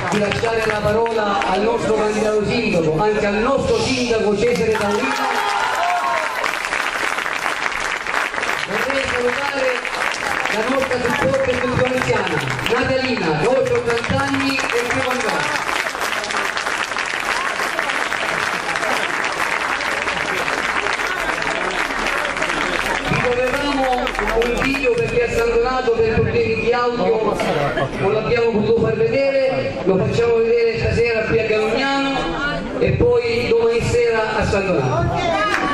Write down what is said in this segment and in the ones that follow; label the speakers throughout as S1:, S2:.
S1: di lasciare la parola al nostro candidato sindaco, anche al nostro sindaco Cesare Taurino. Vorrei salutare la nostra supporter anziana, Natalina, che oltre 80 anni è più avanzata. Un video perché a San Donato per problemi di audio non l'abbiamo potuto far vedere, lo facciamo vedere stasera qui a Ganognano e poi domani sera a San Donato.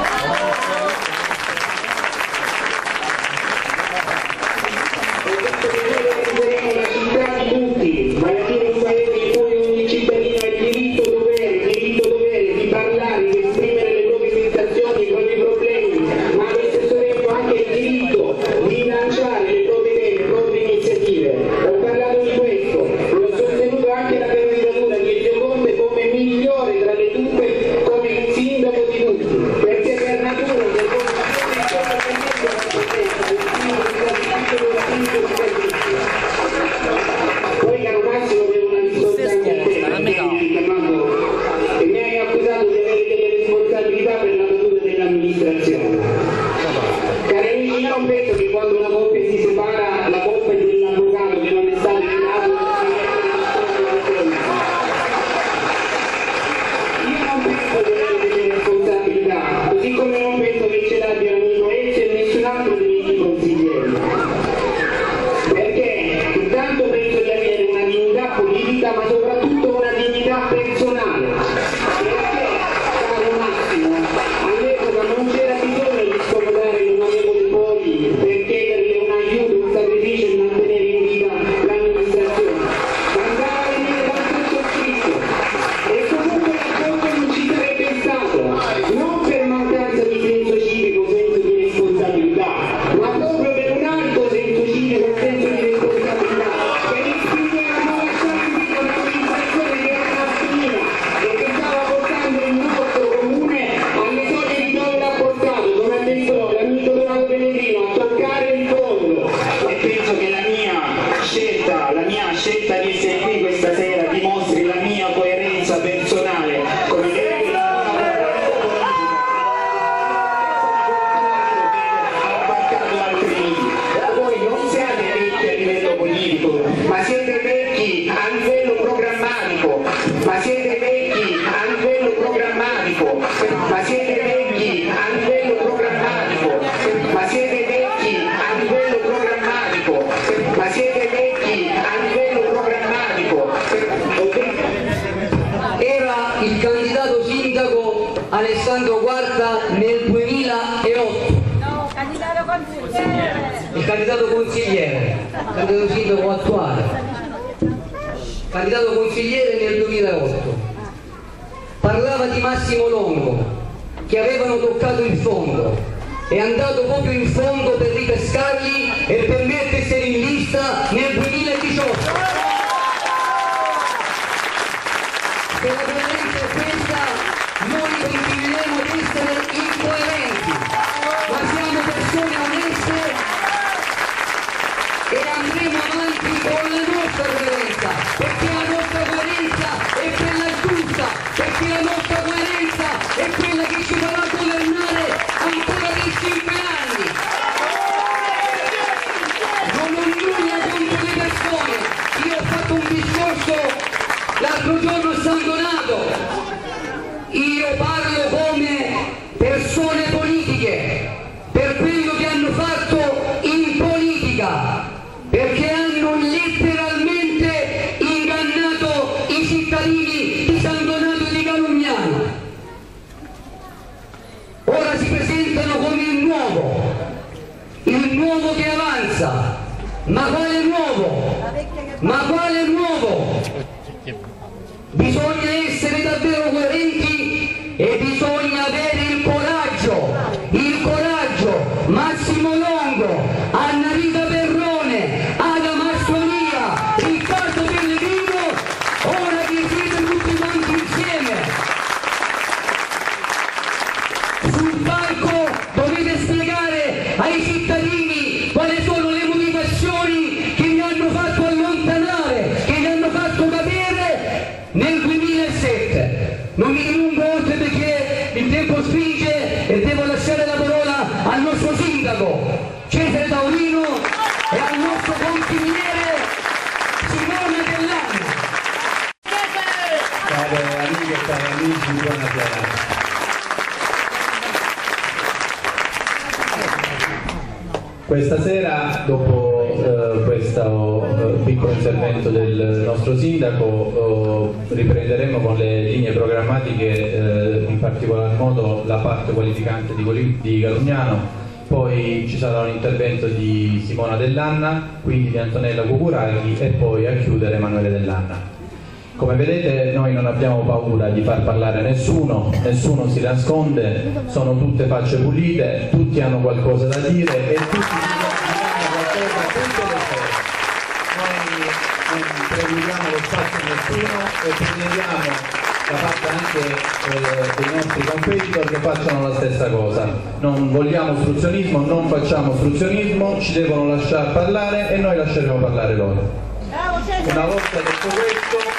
S1: Alessandro Guarda nel 2008.
S2: No, candidato consigliere.
S1: Il candidato consigliere, candidato sindaco attuale. Candidato consigliere nel 2008. Parlava di Massimo Longo, che avevano toccato il fondo. È andato proprio in fondo per ripescarli e per metterseli in lista nel 2018. Se la violenza è questa, noi continueremo ad essere incoerenti, ma siamo persone oneste e andremo avanti con la nostra coerenza, perché la nostra coerenza è quella giusta, perché la nostra coerenza è quella che ci farà governare ancora per 5 anni. Non ho nulla contro le persone, io ho fatto un discorso l'altro giorno a San Donato. Io parlo come persone politiche, per quello che hanno fatto in politica, perché hanno letteralmente ingannato i cittadini di San Donato e di Ganognano. Ora si presentano come il nuovo che avanza. Ma quale nuovo? Ma quale nuovo? Bisogna essere davvero coerenti e bisogna avere il coraggio, Massimo Longo, Anna Rita Perrone, Ada Mastrolia, Riccardo Pellegrino, ora che siete tutti quanti insieme sul palco dovete spiegare ai cittadini quali sono le motivazioni che vi hanno fatto allontanare, che vi hanno fatto cadere per lasciare la parola al nostro sindaco Cesare Taurino e al nostro consigliere Simone Dell'Anno.
S3: Cari amiche e cari amici, buonasera. Questa sera, dopo questo piccolo intervento del nostro sindaco, riprenderemo con le linee programmatiche, in particolar modo la parte qualificante di Galugnano, poi ci sarà un intervento di Simona Dell'Anna, quindi di Antonella Cucuraghi e poi a chiudere Emanuele Dell'Anna. Come vedete noi non abbiamo paura di far parlare nessuno si nasconde, sono tutte facce pulite, tutti hanno qualcosa da dire e tutti hanno qualcosa tutte le sere. Noi non preludiamo lo spazio a nessuno e prendiamo da parte anche dei nostri competitor che facciano la stessa cosa. Non vogliamo ostruzionismo, non facciamo ostruzionismo, ci devono lasciare parlare e noi lasceremo parlare loro. Una volta detto questo,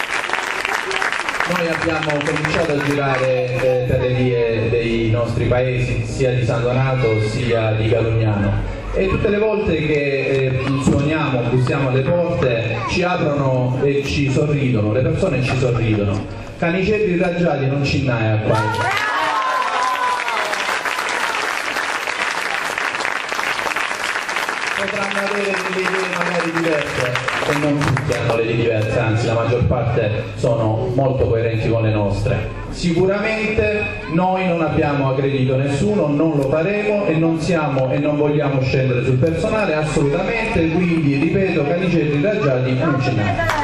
S3: noi abbiamo cominciato a girare per le vie dei nostri paesi, sia di San Donato sia di Galugnano, e tutte le volte che suoniamo, bussiamo alle porte, ci aprono e ci sorridono, le persone ci sorridono. Canicelli raggiati non ci n'hai qua. Potranno avere delle idee magari diverse e non tutti hanno le idee diverse, anzi la maggior parte sono molto coerenti con le nostre. Sicuramente noi non abbiamo aggredito nessuno, non lo faremo e non siamo e non vogliamo scendere sul personale assolutamente, quindi ripeto, canicelli raggiati non ce n'è.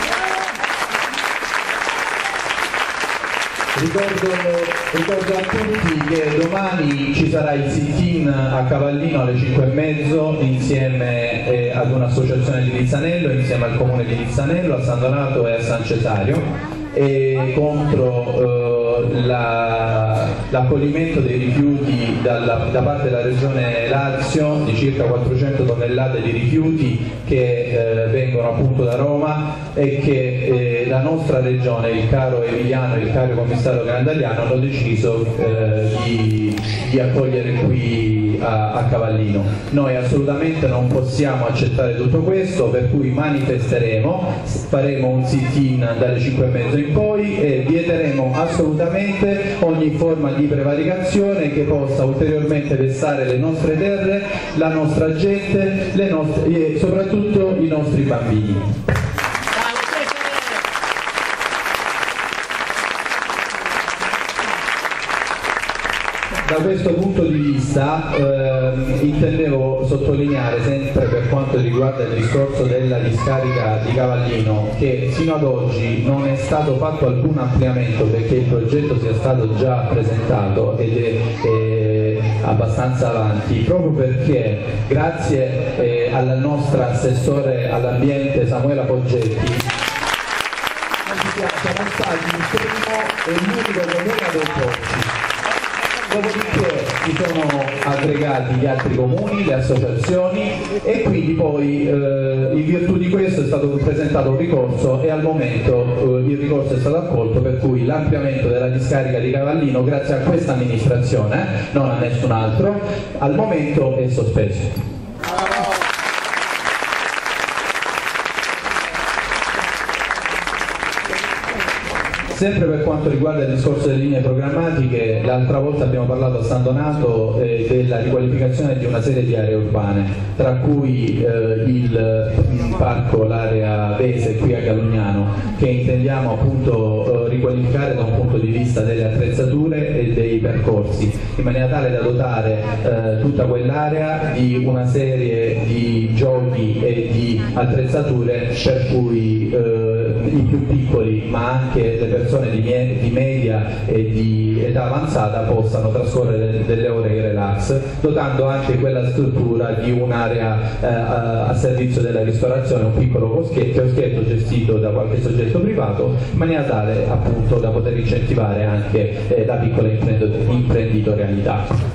S3: Ricordo a tutti che domani ci sarà il sit-in a Cavallino alle 5:30 insieme ad un'associazione di Nizzanello, insieme al comune di Nizzanello, a San Donato e a San Cesario, e contro l'accoglimento dei rifiuti da parte della regione Lazio di circa 400 tonnellate di rifiuti che vengono appunto da Roma e che la nostra regione, il caro Emiliano e il caro commissario Grandagliano hanno deciso di accogliere qui a Cavallino. Noi assolutamente non possiamo accettare tutto questo, per cui manifesteremo, faremo un sit-in dalle 5:30 in poi e vieteremo assolutamente ogni forma di prevaricazione che possa ulteriormente vessare le nostre terre, la nostra gente, e soprattutto i nostri bambini. Da questo punto di vista intendevo sottolineare, sempre per quanto riguarda il discorso della discarica di Cavallino, che fino ad oggi non è stato fatto alcun ampliamento perché il progetto sia stato già presentato ed è abbastanza avanti, proprio perché grazie alla nostra assessore all'ambiente Samuela Poggetti siamo stati il primo e l'unico comune ad opporci. Dopodiché si sono aggregati gli altri comuni, le associazioni e quindi poi in virtù di questo è stato presentato un ricorso e al momento il ricorso è stato accolto, per cui l'ampliamento della discarica di Cavallino, grazie a questa amministrazione, non a nessun altro, al momento è sospeso. Sempre per quanto riguarda il discorso delle linee programmatiche, l'altra volta abbiamo parlato a San Donato della riqualificazione di una serie di aree urbane, tra cui il parco, l'area Vese qui a Galugnano, che intendiamo appunto riqualificare da un punto di vista delle attrezzature e dei percorsi, in maniera tale da dotare tutta quell'area di una serie di giochi e di attrezzature per cui i più piccoli, ma anche le persone di media e di età avanzata possano trascorrere delle ore di relax, dotando anche quella struttura di un'area a servizio della ristorazione, un piccolo chioschetto gestito da qualche soggetto privato, in maniera tale appunto da poter incentivare anche la piccola imprenditorialità.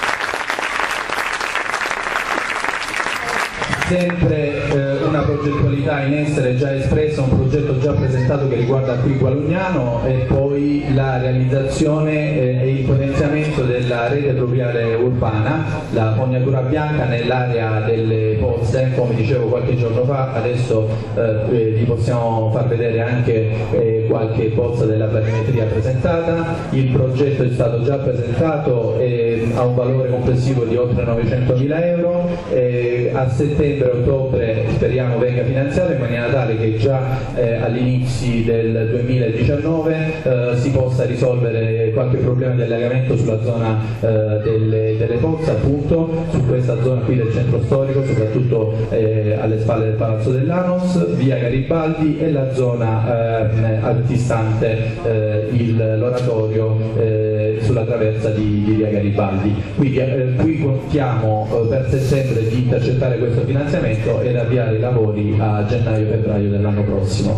S3: Sempre una progettualità progettualità in essere già espressa, un progetto già presentato che riguarda qui Gualugnano, e poi la realizzazione e il potenziamento della rete pluviale urbana, la fognatura bianca nell'area delle pozze, come dicevo qualche giorno fa. Adesso vi possiamo far vedere anche qualche pozza della planimetria presentata. Il progetto è stato già presentato e ha un valore complessivo di oltre 900.000 euro. A settembre-ottobre speriamo venga finanziato in maniera tale che già all'inizio del 2019 si possa risolvere qualche problema di allagamento sulla zona delle pozze, appunto su questa zona qui del centro storico, soprattutto alle spalle del Palazzo dell'Anos, via Garibaldi e la zona antistante l'oratorio sulla traversa di via Garibaldi. Quindi qui contiamo per settembre di intercettare questo finanziamento ed avviare i lavori a gennaio-febbraio dell'anno prossimo.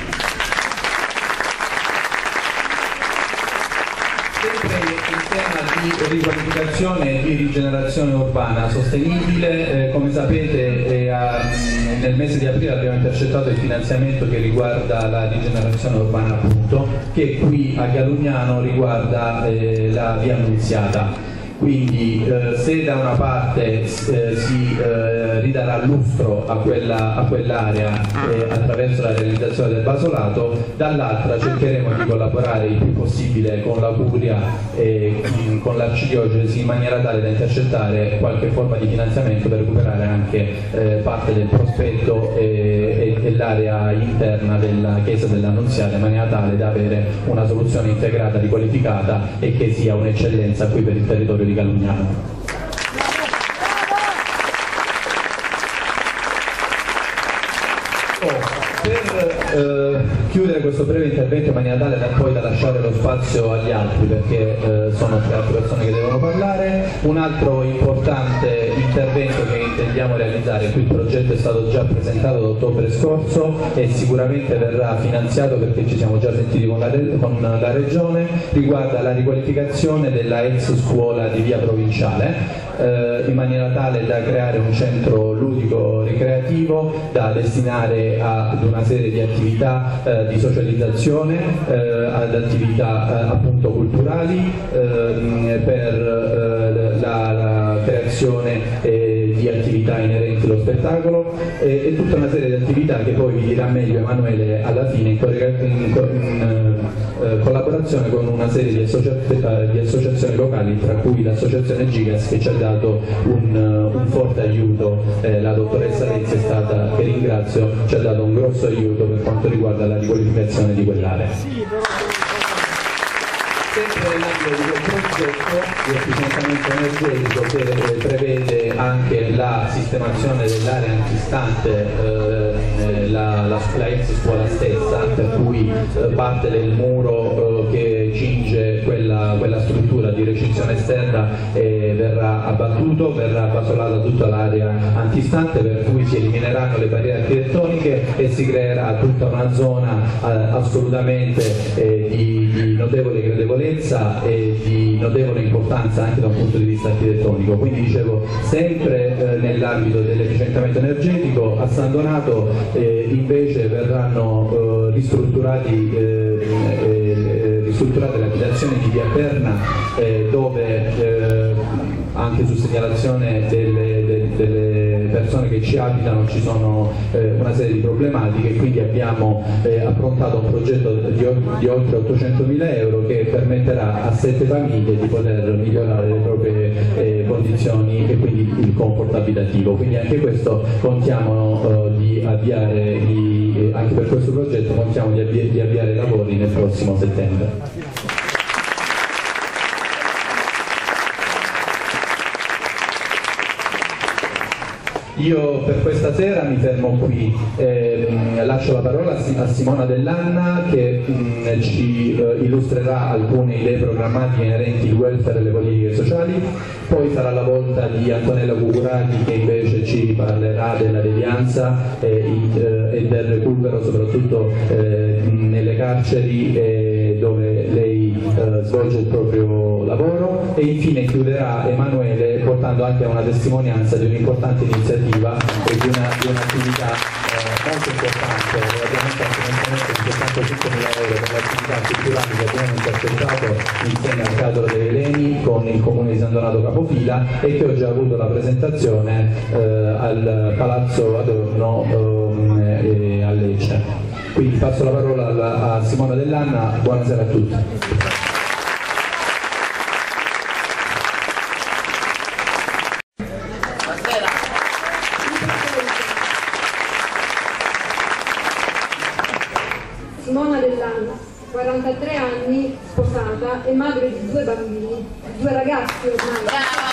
S3: Di riqualificazione e di rigenerazione urbana sostenibile, come sapete nel mese di aprile abbiamo intercettato il finanziamento che riguarda la rigenerazione urbana, appunto, che qui a Galugnano riguarda la via Annunziata. Quindi se da una parte si ridarà lustro a quell'area attraverso la realizzazione del basolato, dall'altra cercheremo di collaborare il più possibile con la Curia e con l'Arcidiocesi in maniera tale da intercettare qualche forma di finanziamento per recuperare anche parte del prospetto e l'area interna della chiesa dell'Annunziata, in maniera tale da avere una soluzione integrata, riqualificata e che sia un'eccellenza qui per il territorio di Galugnano. Per chiudere questo breve intervento in maniera tale da poi da lasciare lo spazio agli altri, perché sono tre altre persone che devono parlare, un altro importante intervento che intendiamo realizzare, qui il progetto è stato già presentato ad ottobre scorso e sicuramente verrà finanziato perché ci siamo già sentiti con la Regione, riguarda la riqualificazione della ex scuola di via Provinciale, in maniera tale da creare un centro ludico ricreativo da destinare ad una serie di attività di socializzazione, ad attività appunto culturali, per la creazione di attività inerenti allo spettacolo e tutta una serie di attività che poi vi dirà meglio Emanuele alla fine in collaborazione con una serie di associazioni locali, tra cui l'associazione Gigas che ci ha dato un forte aiuto. La dottoressa Lezzi è stata, che ringrazio, ci ha dato un grosso aiuto per quanto riguarda la riqualificazione di quell'area. Sempre nell'ambito di quel progetto di efficientamento energetico che prevede anche la sistemazione dell'area antistante la ex scuola stessa, per cui parte del muro che cinge quella struttura di recinzione esterna verrà abbattuto, verrà basolata tutta l'area antistante, per cui si elimineranno le barriere architettoniche e si creerà tutta una zona assolutamente di notevole gradevolezza e di notevole importanza anche da un punto di vista architettonico. Quindi dicevo, sempre nell'ambito dell'efficientamento energetico, a San Donato invece verranno ristrutturate le abitazioni di via Berna, dove anche su segnalazione delle persone che ci abitano ci sono una serie di problematiche, quindi abbiamo approntato un progetto di oltre 800.000 euro che permetterà a 7 famiglie di poter migliorare le proprie condizioni e quindi il comfort abitativo. Quindi anche questo contiamo di avviare, anche per questo progetto contiamo di avviare i lavori nel prossimo settembre. Io per questa sera mi fermo qui, lascio la parola a Simona Dell'Anna che ci illustrerà alcune idee programmatiche inerenti al welfare e le politiche sociali, poi sarà la volta di Antonella Cucurati che invece ci parlerà della devianza e del recupero soprattutto nelle carceri dove lei svolge il proprio lavoro, e infine chiuderà Emanuele portando anche a una testimonianza di un'importante iniziativa e di un'attività molto importante, ovviamente finanziamento di 75.000 euro per le attività culturali che abbiamo intercettato insieme al Teatro dei Veleni con il Comune di San Donato Capofila e che oggi ha avuto la presentazione al Palazzo Adorno a Lecce. Quindi passo la parola a Simona Dell'Anna, buonasera a tutti.
S4: Simona Dell'Anna, 43 anni, sposata e madre di 2 bambini, 2 ragazzi ormai.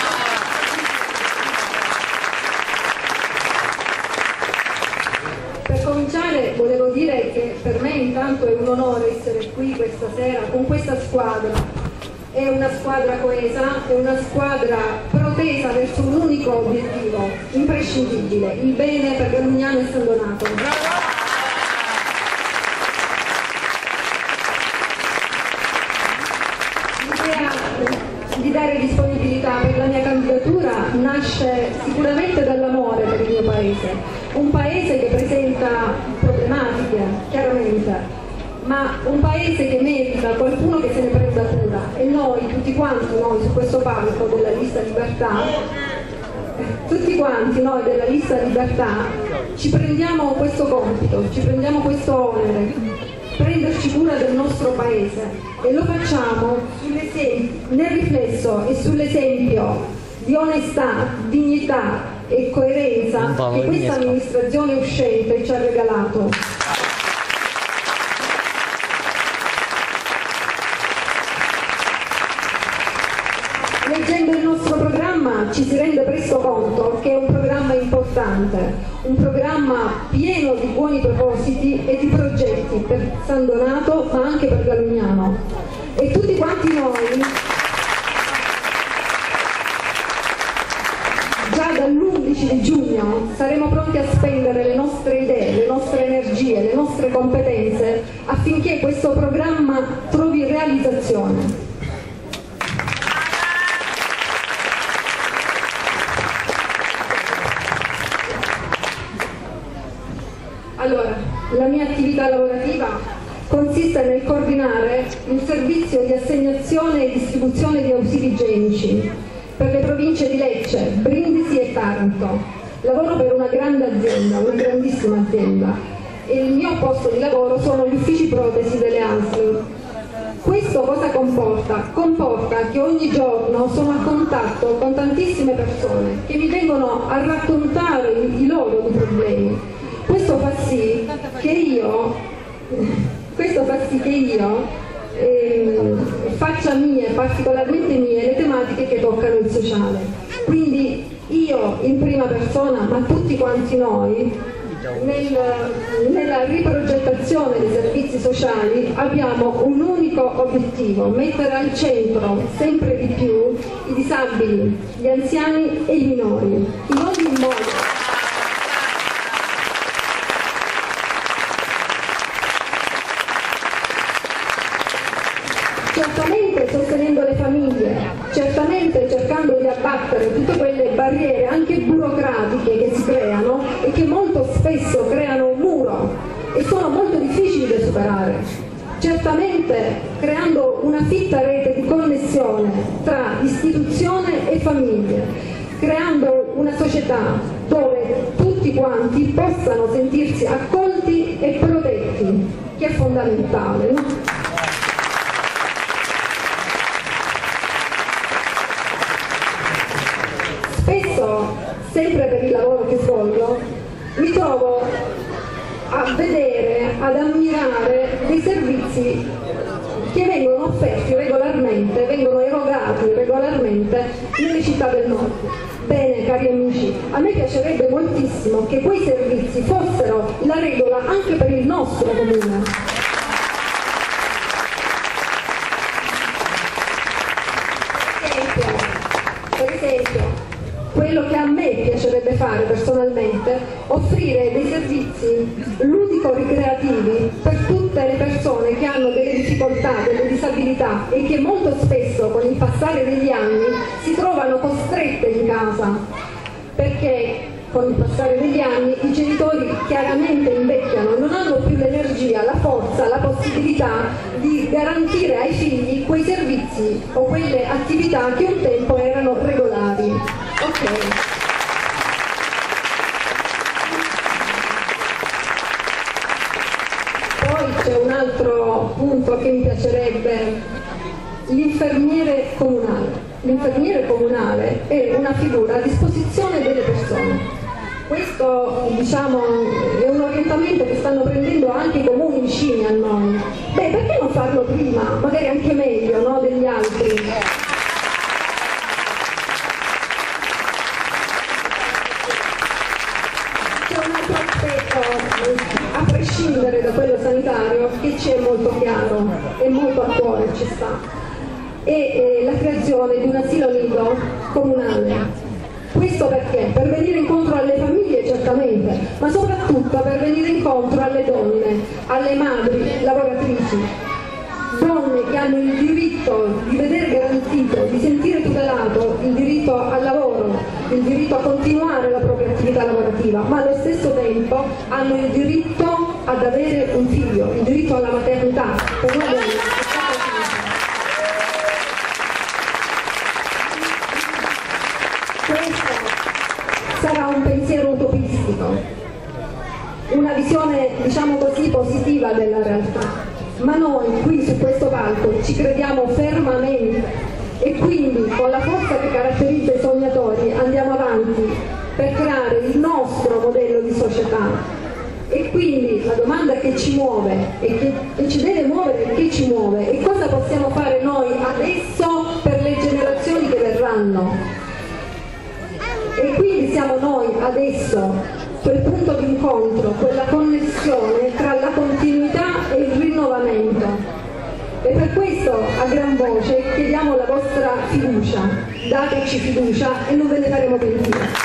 S4: Per cominciare volevo dire che per me intanto è un onore essere qui questa sera con questa squadra. È una squadra coesa, è una squadra protesa verso un unico obiettivo, imprescindibile, il bene per Galugnano e San Donato. Di dare disponibilità per la mia candidatura nasce sicuramente dall'amore per il mio paese, un paese che presenta problematiche, chiaramente, ma un paese che merita qualcuno che se ne prenda cura e noi, tutti quanti noi su questo palco della lista Libertà, tutti quanti noi della lista Libertà ci prendiamo questo compito, ci prendiamo questo onere, prenderci cura del nostro paese e lo facciamo nel riflesso e sull'esempio di onestà, dignità e coerenza che questa amministrazione uscente ci ha regalato. Leggendo il nostro programma ci si rende presto conto che è un programma importante, un programma pieno di buoni propositi e di progetti per San Donato ma anche per Galugnano. E tutti quanti noi, già dall'11 di giugno, saremo pronti a spendere le nostre idee, le nostre energie, le nostre competenze affinché questo programma trovi realizzazione. Allora, la mia attività lavorativa consiste nel coordinare un servizio di assegnazione e distribuzione di ausili igienici per le province di Lecce, Brindisi e Taranto. Lavoro per una grande azienda, una grandissima azienda, e il mio posto di lavoro sono gli uffici protesi delle ASL. Questo cosa comporta? Comporta che ogni giorno sono a contatto con tantissime persone che mi vengono a raccontare i loro problemi. Questo fa sì che io faccia mie, particolarmente mie, le tematiche che toccano il sociale. Quindi io in prima persona, ma tutti quanti noi, nella riprogettazione dei servizi sociali abbiamo un unico obiettivo: mettere al centro sempre di più i disabili, gli anziani e i minori, in ogni modo. Certamente sostenendo le famiglie, certamente cercando di abbattere tutte quelle barriere anche burocratiche che si creano e che molto spesso creano un muro e sono molto difficili da superare. Certamente creando una fitta rete di connessione tra istituzione e famiglie, creando una società dove tutti quanti possano sentirsi accolti e protetti, che è fondamentale, no? Spesso, sempre per il lavoro che svolgo, mi trovo a vedere, ad ammirare dei servizi che vengono offerti regolarmente, vengono erogati regolarmente nelle città del nord. Bene, cari amici, a me piacerebbe moltissimo che quei servizi fossero la regola anche per il nostro comune. Per esempio, quello che a me piacerebbe fare personalmente, offrire dei servizi ludico-ricreativi per tutte le persone che hanno delle difficoltà, delle disabilità e che molto spesso con il passare degli anni si trovano costrette in casa perché con il passare degli anni i genitori chiaramente invecchiano, non hanno più l'energia, la forza, la possibilità di garantire ai figli quei servizi o quelle attività che un tempo erano regolari. Ok. Poi c'è un altro punto che mi piacerebbe, l'infermiere comunale. L'infermiere comunale è una figura a disposizione delle persone. Questo, diciamo, è un orientamento che stanno prendendo anche i comuni vicini a noi. Beh, perché non farlo prima? Magari anche meglio, no, degli altri. C'è un altro aspetto, a prescindere da quello sanitario, che ci è molto chiaro e molto a cuore ci sta. È la creazione di un asilo nido comunale. Questo perché? Per venire incontro alle famiglie certamente, ma soprattutto per venire incontro alle donne, alle madri lavoratrici, donne che hanno il diritto di vedere garantito, di sentire tutelato il diritto al lavoro, il diritto a continuare la propria attività lavorativa, ma allo stesso tempo hanno il diritto ad avere un figlio, il diritto alla maternità. Per una donna sarà un pensiero utopistico, una visione, diciamo così, positiva della realtà, ma noi qui su questo palco ci crediamo fermamente e quindi con la forza che caratterizza i sognatori andiamo avanti per creare il nostro modello di società. E quindi la domanda che ci muove e che ci deve muovere e che ci muove è cosa possiamo fare noi adesso per le generazioni che verranno. E quindi siamo noi adesso quel punto di incontro, quella connessione tra la continuità e il rinnovamento. E per questo a gran voce chiediamo la vostra fiducia, dateci fiducia e non ve ne faremo pentire.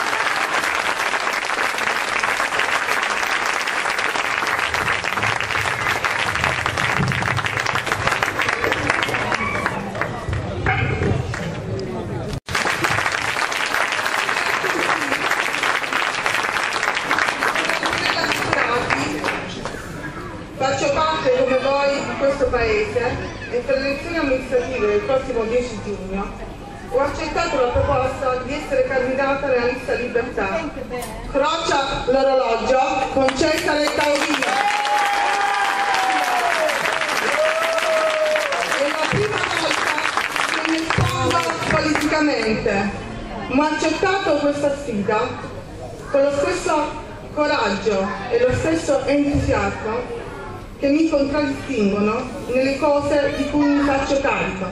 S5: Faccio parte come voi di questo paese e per le elezioni amministrative del prossimo 10 giugno ho accettato la proposta di essere candidata nella lista Libertà. Croccia l'orologio con Cesare Taurino. È la prima volta che mi espongo politicamente, ma ho accettato questa sfida con lo stesso coraggio e lo stesso entusiasmo che mi contraddistinguono nelle cose di cui mi faccio carico.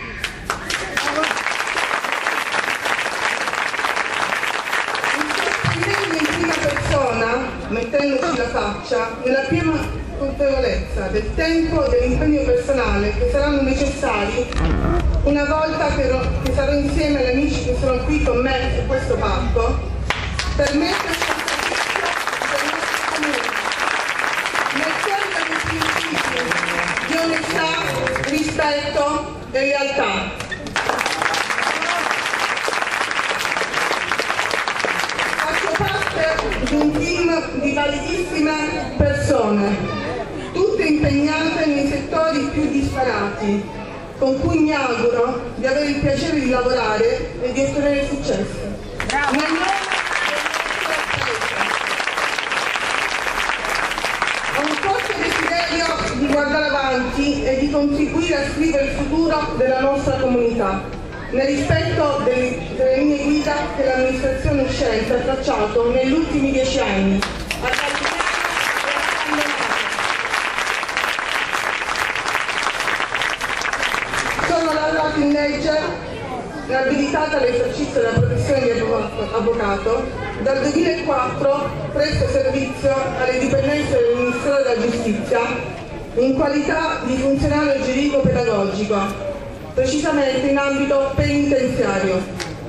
S5: Esprimendo in prima persona, mettendoci la faccia, nella piena consapevolezza del tempo e dell'impegno personale che saranno necessari una volta che sarò insieme agli amici che sono qui con me su questo palco, per metterci di onestà, rispetto e lealtà. Faccio parte di un team di validissime persone, tutte impegnate nei settori più disparati, con cui mi auguro di avere il piacere di lavorare e di ottenere successo. Ho un forte desiderio di guardare avanti e di contribuire a scrivere il futuro della nostra comunità, nel rispetto delle linee guida che l'amministrazione uscente ha tracciato negli ultimi 10 anni. Sono laureata in legge e abilitata all'esercizio della professione di avvocato. Dal 2004 presto servizio alle dipendenze del Ministero della Giustizia in qualità di funzionario giuridico-pedagogico, precisamente in ambito penitenziario.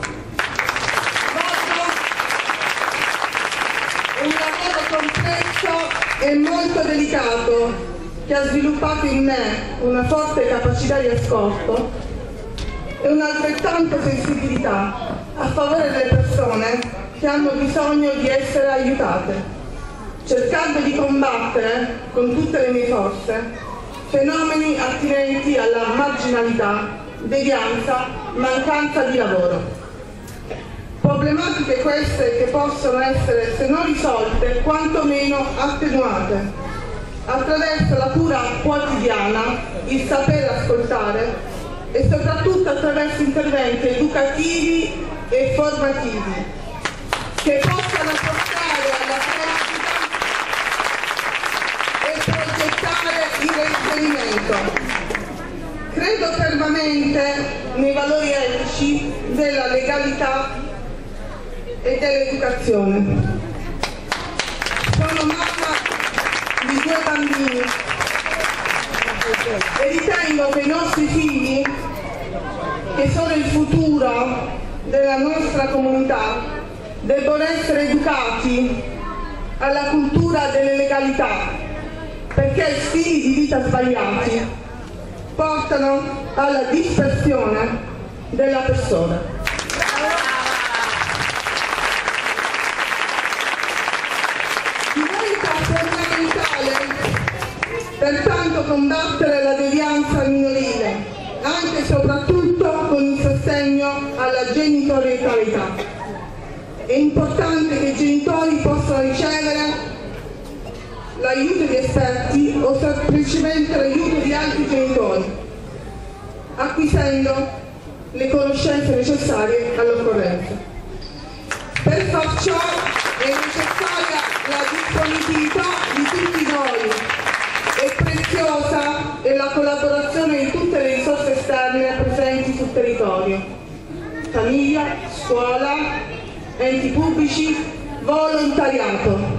S5: Un lavoro complesso e molto delicato che ha sviluppato in me una forte capacità di ascolto e un'altrettanta sensibilità a favore delle persone che hanno bisogno di essere aiutate, cercando di combattere con tutte le mie forze fenomeni attinenti alla marginalità, devianza, mancanza di lavoro. Problematiche queste che possono essere, se non risolte, quantomeno attenuate, attraverso la cura quotidiana, il sapere ascoltare e soprattutto attraverso interventi educativi e formativi che possano portare alla crescita e progettare il reinserimento. Credo fermamente nei valori etici della legalità e dell'educazione. Sono mamma di 2 bambini e ritengo che i nostri figli, che sono il futuro della nostra comunità, debbano essere educati alla cultura delle legalità, perché stili di vita sbagliati portano alla dispersione della persona. Diventa fondamentale pertanto combattere la devianza minorile, anche e soprattutto con il sostegno alla genitorialità. È importante che i genitori possano ricevere l'aiuto di esperti o semplicemente l'aiuto di altri genitori, acquisendo le conoscenze necessarie all'occorrenza. Per far ciò è necessaria la disponibilità di tutti noi e preziosa è la collaborazione di tutte le risorse esterne presenti sul territorio: famiglia, scuola, enti pubblici, volontariato.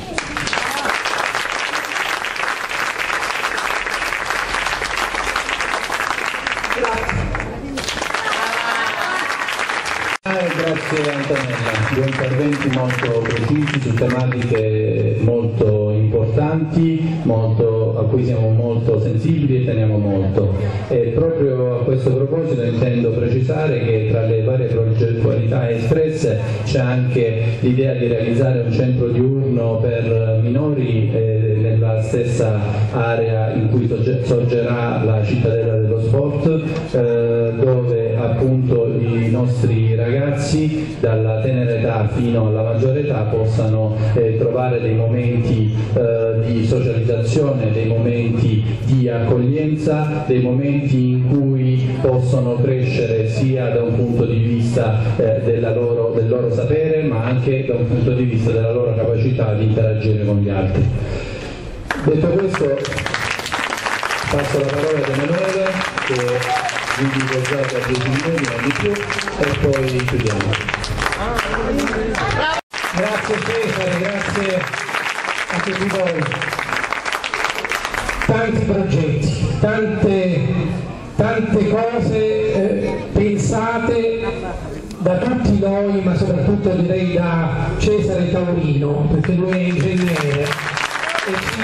S3: Grazie Antonella, 2 interventi molto precisi su tematiche molto importanti, a cui siamo molto sensibili e teniamo molto. E proprio a questo proposito intendo precisare che tra le varie progettualità espresse c'è anche l'idea di realizzare un centro diurno per minori nella stessa area in cui sorgerà la cittadella dello sport, dove appunto i nostri ragazzi dalla tenera età fino alla maggiore età possano trovare dei momenti di socializzazione, dei momenti di accoglienza, dei momenti in cui possono crescere sia da un punto di vista del loro sapere, ma anche da un punto di vista della loro capacità di interagire con gli altri. Detto questo, passo la parola ad Emanuele, che vi dico già da 10 minuti, non di più, e poi chiudiamo.
S6: Grazie Cesare, grazie a tutti voi. Tanti progetti, tante cose pensate da tutti noi, ma soprattutto direi da Cesare Taurino, perché lui è ingegnere e ci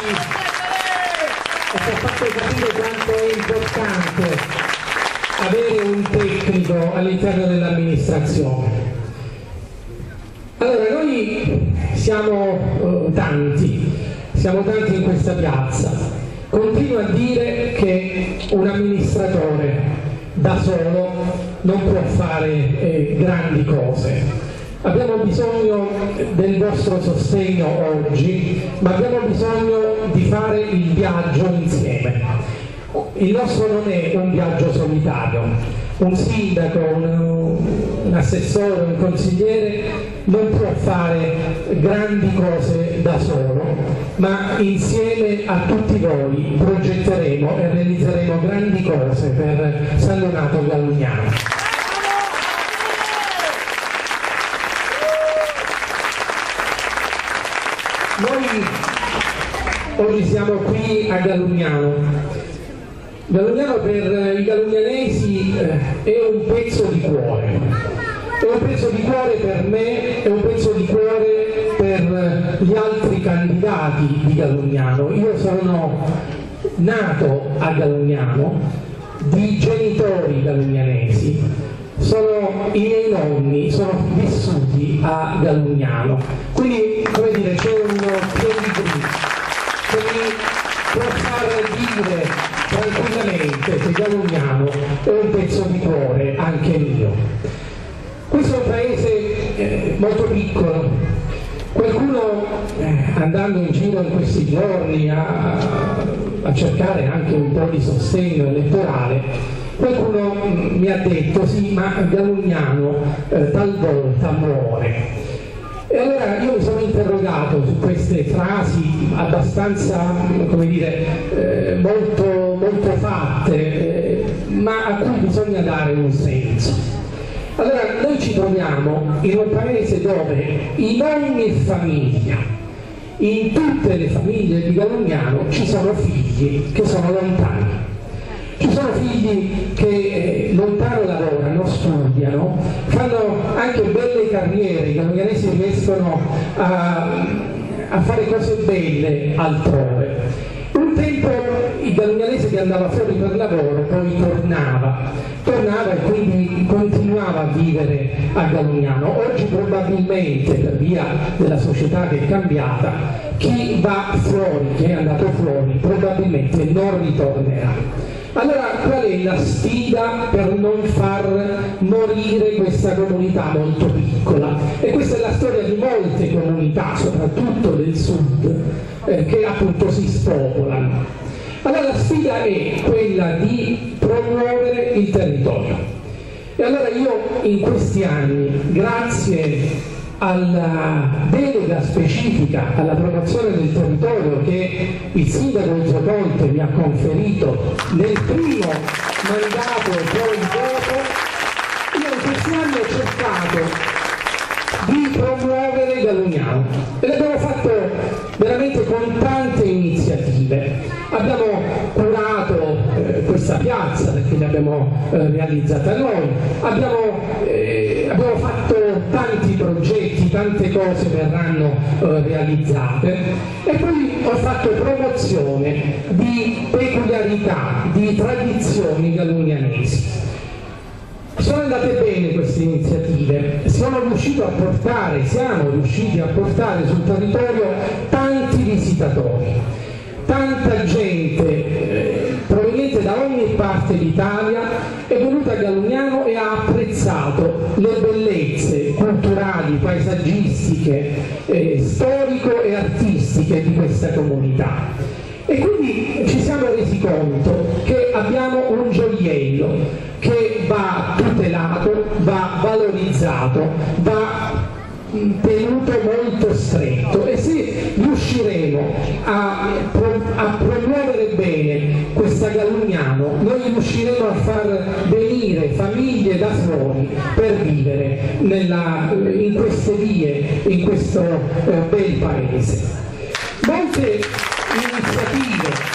S6: ha fatto capire quanto è importante avere un tecnico all'interno dell'amministrazione. Allora, noi siamo tanti in questa piazza. Continuo a dire che un amministratore da solo non può fare grandi cose. Abbiamo bisogno del vostro sostegno oggi, ma abbiamo bisogno di fare il viaggio insieme. Il nostro non è un viaggio solitario. Un sindaco, un assessore, un consigliere non può fare grandi cose da solo, ma insieme a tutti voi progetteremo e realizzeremo grandi cose per San Donato Gallugnano. Noi oggi siamo qui a Gallugnano. Gallugnano per i gallugnanesi è un pezzo di cuore, è un pezzo di cuore per me, è un pezzo di cuore per gli altri candidati di Gallugnano. Io sono nato a Gallugnano, di genitori gallugnanesi, sono i miei nonni, sono vissuti a Galugnano, quindi come dire c'è un pedigree che mi può far dire tranquillamente che Galugnano è un pezzo di cuore anche mio. Questo è un paese molto piccolo. Qualcuno andando in giro in questi giorni a cercare anche un po' di sostegno elettorale, qualcuno mi ha detto sì, ma Galugnano talvolta muore. E allora io mi sono interrogato su queste frasi abbastanza, come dire, molto fatte, ma a cui bisogna dare un senso. Allora noi ci troviamo in un paese dove in ogni famiglia, in tutte le famiglie di Galugnano ci sono figli che sono lontani. Ci sono figli che lontano lavorano, studiano, fanno anche belle carriere, i galugnanesi riescono a fare cose belle altrove. Un tempo il galugnanese che andava fuori per lavoro poi tornava e quindi continuava a vivere a Galugnano. Oggi probabilmente, per via della società che è cambiata, chi va fuori, che è andato fuori, probabilmente non ritornerà. Allora qual è la sfida per non far morire questa comunità molto piccola? E questa è la storia di molte comunità, soprattutto del sud, che appunto si spopolano. Allora la sfida è quella di promuovere il territorio. E allora io in questi anni, grazie alla delega specifica alla promozione del territorio che il sindaco Enzo Conte mi ha conferito nel primo mandato e poi dopo, io in questi anni ho cercato di promuovere Galugnano e l'abbiamo fatto veramente con tante iniziative. Abbiamo curato questa piazza perché l'abbiamo realizzata noi, abbiamo fatto tanti progetti, tante cose verranno realizzate e poi ho fatto promozione di peculiarità, di tradizioni galugnanesi. Sono andate bene queste iniziative, siamo riusciti a portare sul territorio tanti visitatori, tanta gente proveniente da ogni parte d'Italia è venuta a Galugnano e ha apprezzato le bellezze culturali, paesaggistiche, storico e artistiche di questa comunità. E quindi ci siamo resi conto che abbiamo un gioiello che va tutelato, va valorizzato, va tenuto molto stretto e se riusciremo a promuovere bene questa Galugnano, noi riusciremo a far venire famiglie da fuori per vivere in queste vie, in questo bel paese. Molte iniziative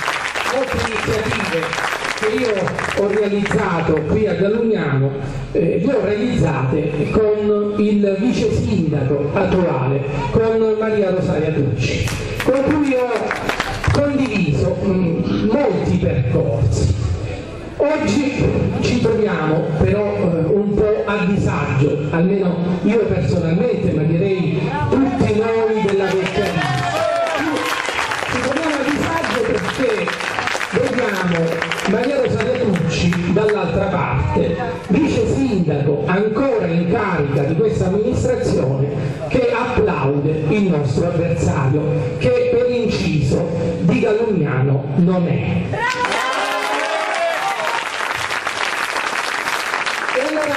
S6: che io ho realizzato qui a Galugnano le ho realizzate con il vice sindaco attuale, con Maria Rosaria Tucci, con cui ho condiviso molti percorsi. Oggi ci troviamo però un po' a disagio, almeno io personalmente, ma direi tutti noi della vecchia vita. Ci troviamo a disagio perché vediamo Maria Rosaria Tucci dall'altra parte, vice sindaco ancora in carica di questa amministrazione, che applaude il nostro avversario, che per inciso di Galugnano non è. E allora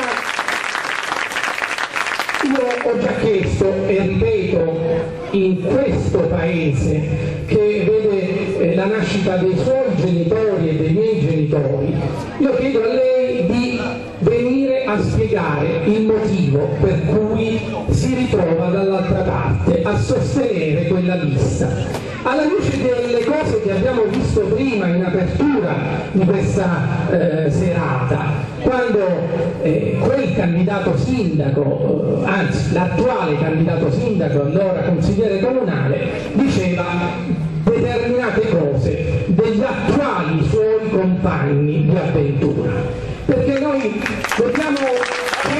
S6: io ho già chiesto e ripeto, in questo paese che vede la nascita dei suoi genitori e dei miei genitori, io chiedo a lei di venire a spiegare il motivo per cui si ritrova dall'altra parte a sostenere quella lista. Alla luce delle cose che abbiamo visto prima in apertura di questa serata, quando quel candidato sindaco, anzi l'attuale candidato sindaco, allora consigliere comunale, diceva determinate cose degli attuali suoi compagni di avventura. Perché noi dobbiamo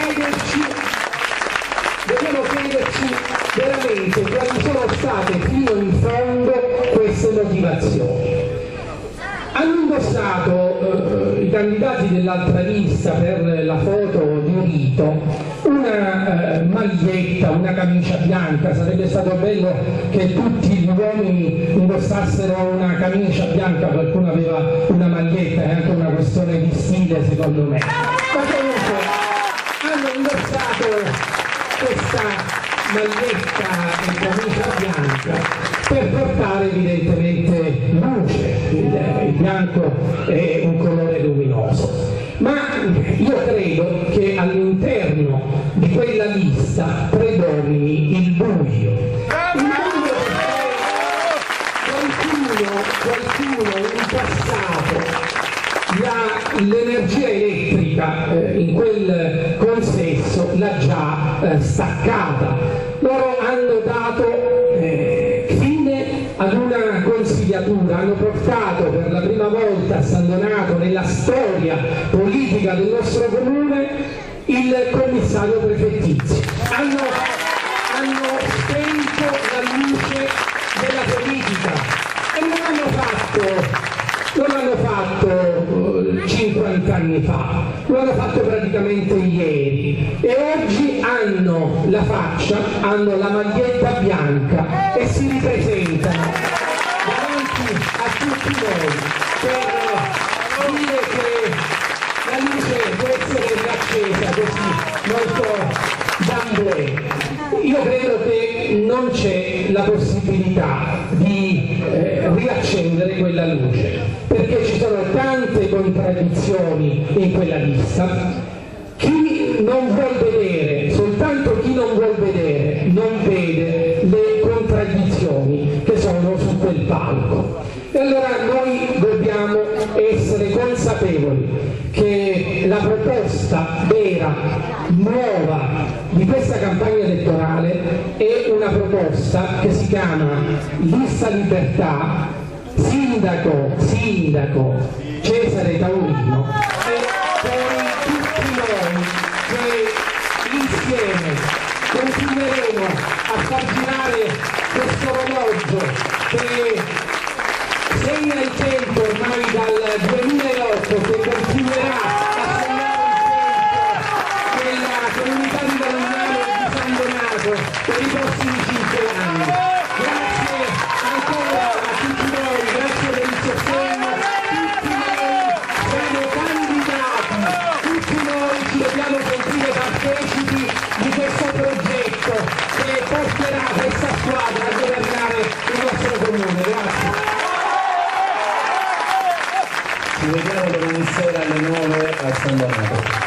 S6: candidati dell'altra lista per la foto di rito una maglietta, una camicia bianca. Sarebbe stato bello che tutti gli uomini indossassero una camicia bianca, qualcuno aveva una maglietta, è anche una questione di stile secondo me. Ma comunque hanno indossato questa maglietta e camicia bianca per portare evidentemente luce. Il bianco è un colore luminoso, ma io credo che all'interno di quella lista predomini il buio. Qualcuno in passato l'energia elettrica in quel consesso l'ha già staccata. Loro hanno dato fine ad una consigliatura, hanno portato per la prima volta a San Donato nella storia politica del nostro comune il commissario prefettizio. Hanno spento la luce della politica e non l'hanno fatto 50 anni fa, lo hanno fatto praticamente ieri e oggi hanno la faccia, hanno la maglietta bianca e si ripresentano davanti a tutti noi per dire che la luce può essere riaccesa così molto d'amblè. Io credo che non c'è la possibilità di riaccendere quella luce, perché ci sono tante contraddizioni in quella lista. Chi non vuol vedere, soltanto chi non vuol vedere, non vede le contraddizioni che sono su quel palco. E allora noi dobbiamo essere consapevoli che la proposta vera, nuova di questa campagna elettorale è una proposta che si chiama Lista Libertà, sindaco Cesare Taurino, e poi tutti noi che insieme continueremo a far girare questo orologio che segna il tempo ormai dal 2008, che continuerà a segnare il tempo della comunità di Vallegnano e di San Donato per i prossimi 5 anni. Grazie ancora a tutti noi, grazie per il sostegno. Tutti noi siamo candidati, tutti noi ci dobbiamo sentire partecipi di questo progetto che porterà questa squadra a governare il nostro comune. Grazie.
S3: Ci vediamo domani sera alle 9 a San Donato.